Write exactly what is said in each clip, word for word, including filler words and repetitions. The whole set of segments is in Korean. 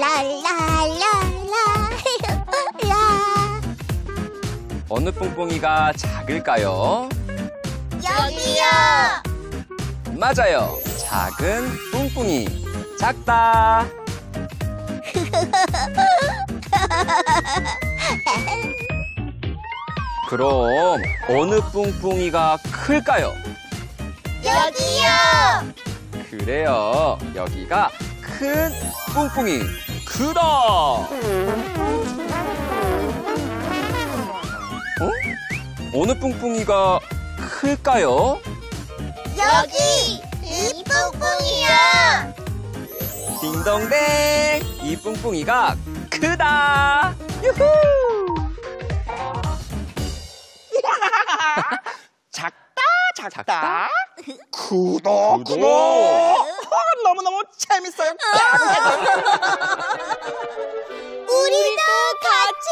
라라라라라. 어느 뿡뿡이가 작을까요? 여기요. 맞아요. 작은 뿡뿡이. 작다. 그럼 어느 뿡뿡이가 클까요? 여기요. 그래요. 여기가 큰 뿡뿡이. 크다. 어? 어느 뿡뿡이가 클까요? 여기 이 뿡뿡이야. 딩동댕. 이 뿡뿡이가 크다. 유후. 작다 작다, 작다? 구독 구독. 구독 너무너무 재밌어요. 우리도 같이.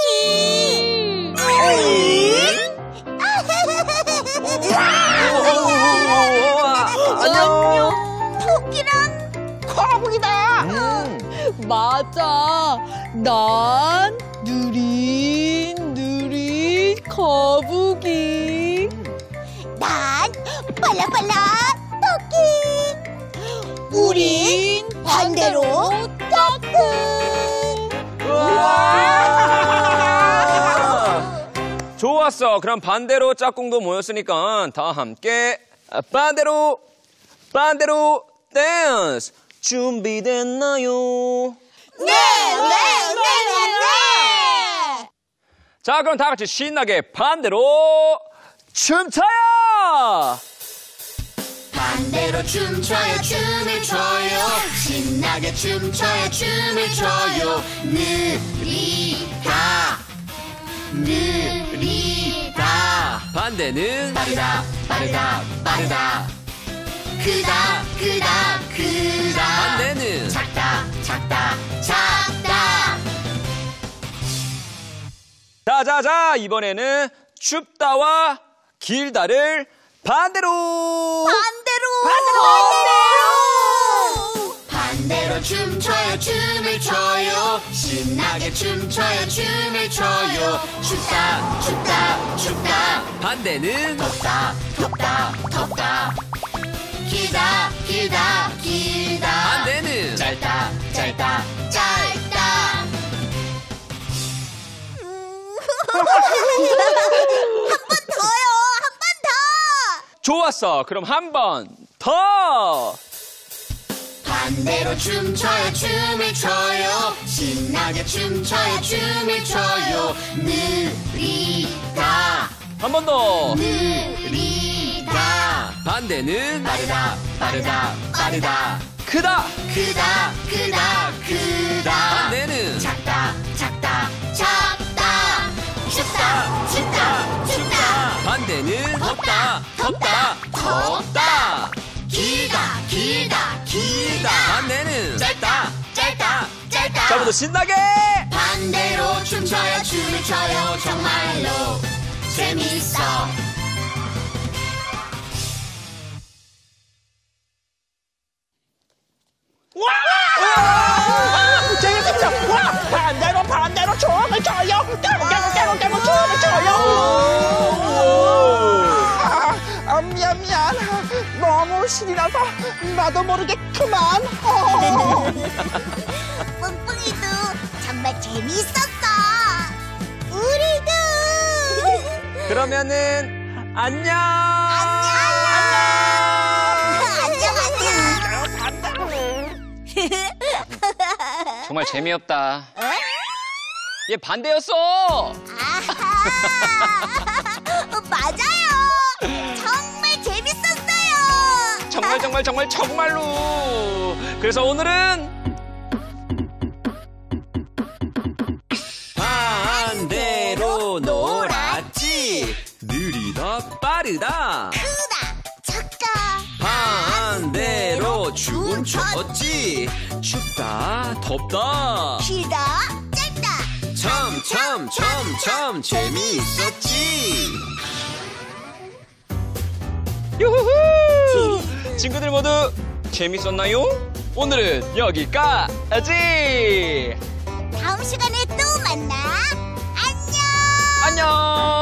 안녕. 토끼랑 거북이다. 음. 맞아. 난 느린 느린 거북이. 난 빨라빨라 토끼. 우린 반대로 짜증. 좋았어. 그럼 반대로 짝꿍도 모였으니까 다 함께 반대로 반대로 댄스. 준비됐나요? 네, 네, 네, 네, 네. 자, 그럼 다 같이 신나게 반대로 춤춰요. 반대로 춤춰요 춤을 춰요 신나게 춤춰요 춤을 춰요 느리다 느리다 반대는 빠르다 빠르다 빠르다 크다 크다 크다 반대는 작다 작다 작다 자자자, 이번에는 춥다와 길다를 반대로 반대로. 반대로 춤춰요 춤을 춰요 신나게 춤춰요 춤을 춰요 춥다 춥다 춥다 반대는 덥다 덥다 덥다 길다 길다 길다 반대는 짧다 짧다 짧다 한 번 더요. 한 번 더. 좋았어. 그럼 한 번 더. 반대로 춤춰요 춤을 춰요 신나게 춤춰요 춤을 춰요 느리다 한 번 더. 느리다 반대는 빠르다 빠르다 빠르다 크다. 크다 크다 크다 반대는 작다 작다 작다 춥다 춥다 춥다 반대는 덥다 덥다 덥다 길다 길다 길다 반대는 짧다 짧다 짧다 자, 모두 신나게. 반대로 춤춰요 춤을 춰요 정말로 재밌어 재밌습니다. 와, 반대로 반대로 춤을 춰요. 깨고 깨고 깨고 깨고 춤을 춰요. 아, 아, 미안 미안. 너무 신이 나서 나도 모르게 그만. 어. 뿡뿡이도 정말 재밌었어. 우리도. 그러면은 안녕. 안녕. 안녕. 정말 재미없다. 얘 반대였어. 아하. 맞아요. 정말 재밌었어요. 정말 정말 정말 정말로. 그래서 오늘은 반대로 놀았지. 느리다 빠르다. 크다, 작다. 반대로 춤췄지. 춥다 덥다. 길다, 짧다. 참 참 참 참 재미있었지. 유후후. 친구들 모두 재밌었나요? 오늘은 여기까지. 다음 시간에 또 만나. 안녕. 안녕.